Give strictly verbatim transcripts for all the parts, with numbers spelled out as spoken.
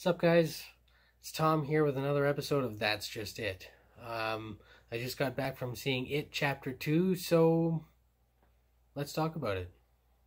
What's up, guys? It's Tom here with another episode of That's Just It. Um, I just got back from seeing It Chapter two, so let's talk about it.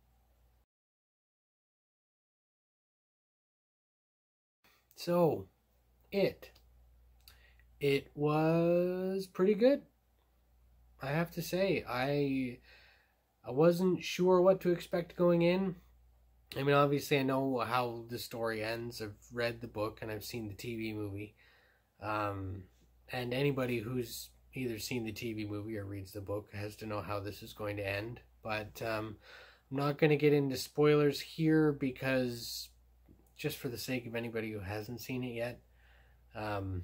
So, It. It was pretty good. I have to say, I I wasn't sure what to expect going in. I mean, obviously, I know how the story ends. I've read the book and I've seen the T V movie. Um, and anybody who's either seen the T V movie or reads the book has to know how this is going to end. But um, I'm not going to get into spoilers here because, just for the sake of anybody who hasn't seen it yet. Um,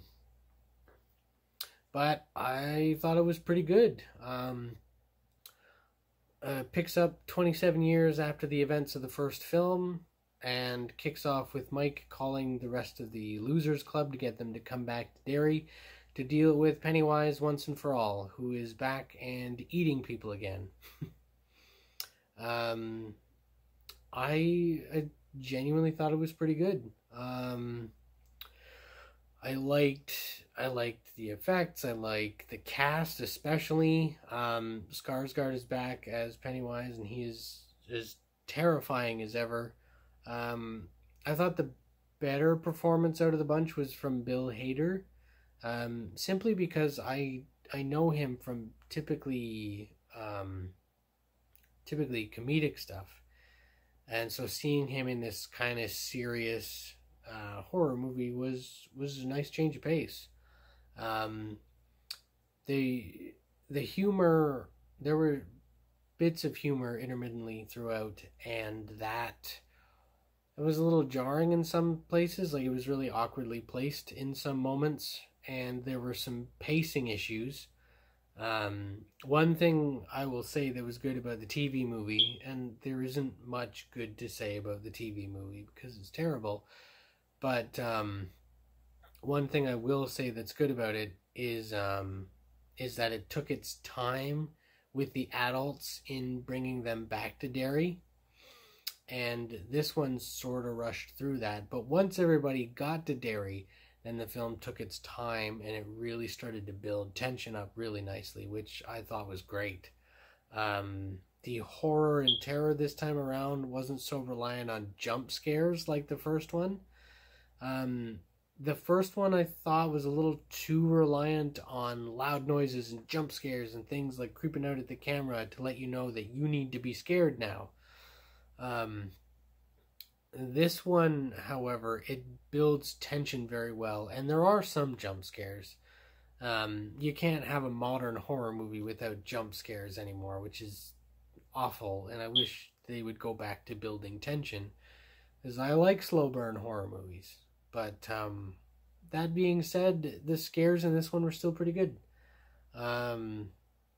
but I thought it was pretty good. Um, Uh, picks up twenty-seven years after the events of the first film and kicks off with Mike calling the rest of the Losers Club to get them to come back to Derry to deal with Pennywise once and for all, who is back and eating people again. um, I, I genuinely thought it was pretty good. Um, I liked I liked the effects. I like the cast, especially. Um, Skarsgård is back as Pennywise, and he is as terrifying as ever. Um, I thought the better performance out of the bunch was from Bill Hader, um, simply because I I know him from typically um, typically comedic stuff, and so seeing him in this kind of serious Uh, horror movie was was a nice change of pace. Um, the the humor, there were bits of humor intermittently throughout, and that it was a little jarring in some places. Like, it was really awkwardly placed in some moments, and there were some pacing issues. Um, one thing I will say that was good about the T V movie, and there isn't much good to say about the T V movie because it's terrible. But um, one thing I will say that's good about it is um, is that it took its time with the adults in bringing them back to Derry. And this one sort of rushed through that. But once everybody got to Derry, then the film took its time and it really started to build tension up really nicely, which I thought was great. Um, the horror and terror this time around wasn't so reliant on jump scares like the first one. Um, the first one I thought was a little too reliant on loud noises and jump scares and things like creeping out at the camera to let you know that you need to be scared now. Um, this one, however, it builds tension very well, and there are some jump scares. Um, you can't have a modern horror movie without jump scares anymore, which is awful, and I wish they would go back to building tension, because I like slow burn horror movies. But um, that being said, the scares in this one were still pretty good. Um,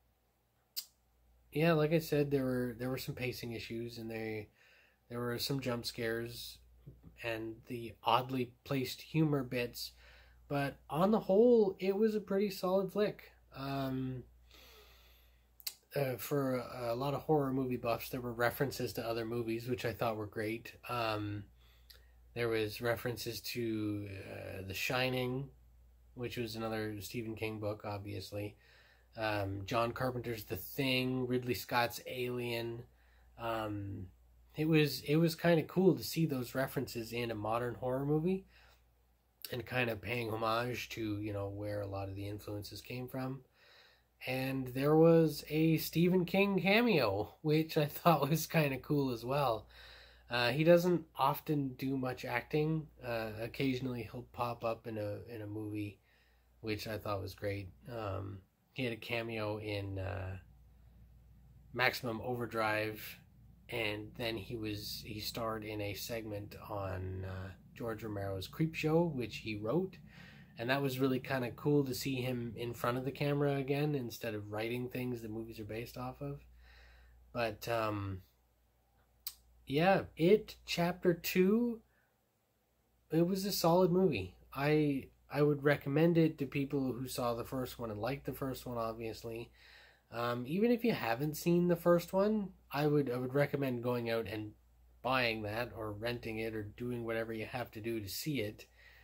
yeah, like I said, there were there were some pacing issues, and they there were some jump scares and the oddly placed humor bits. But on the whole, it was a pretty solid flick. Um, uh, for a, a lot of horror movie buffs, there were references to other movies, which I thought were great. Um, There was references to uh, The Shining, which was another Stephen King book, obviously. Um, John Carpenter's The Thing, Ridley Scott's Alien. Um, it was it was kind of cool to see those references in a modern horror movie, and kind of paying homage to, you know, where a lot of the influences came from. And there was a Stephen King cameo, which I thought was kind of cool as well. Uh, he doesn't often do much acting. Uh, occasionally he'll pop up in a in a movie, which I thought was great. Um, he had a cameo in uh, Maximum Overdrive, and then he was he starred in a segment on uh, George Romero's Creepshow, which he wrote, and that was really kind of cool to see him in front of the camera again instead of writing things the movies are based off of. But um, yeah, It Chapter two, it was a solid movie. I I would recommend it to people who saw the first one and liked the first one, obviously. Um, even if you haven't seen the first one, I would I would recommend going out and buying that or renting it or doing whatever you have to do to see it.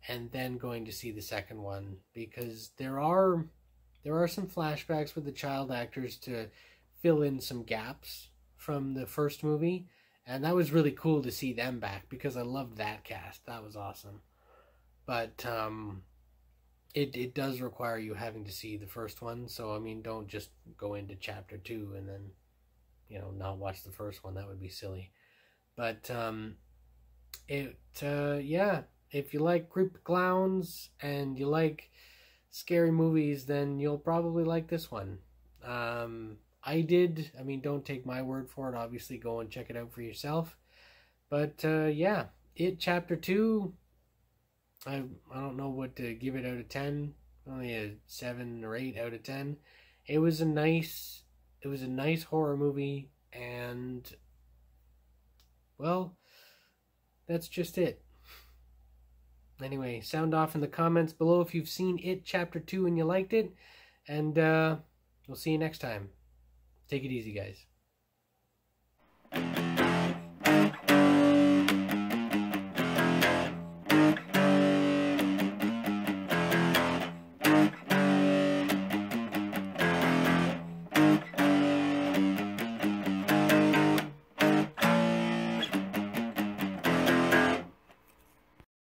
and then going to see the second one, because there are there are some flashbacks with the child actors to fill in some gaps from the first movie, and that was really cool to see them back because I loved that cast. That was awesome. But um, it it does require you having to see the first one. So I mean, don't just go into chapter two and then, you know, not watch the first one. That would be silly. But um, it uh, yeah, if you like creepy clowns and you like scary movies, then you'll probably like this one. Um, I did. I mean, don't take my word for it. Obviously, go and check it out for yourself. But uh, yeah, It Chapter two. I I don't know what to give it out of ten. Only a seven or eight out of ten. It was a nice. It was a nice horror movie, and well, that's just it. Anyway, sound off in the comments below if you've seen It Chapter two and you liked it, and uh, we'll see you next time. Take it easy, guys.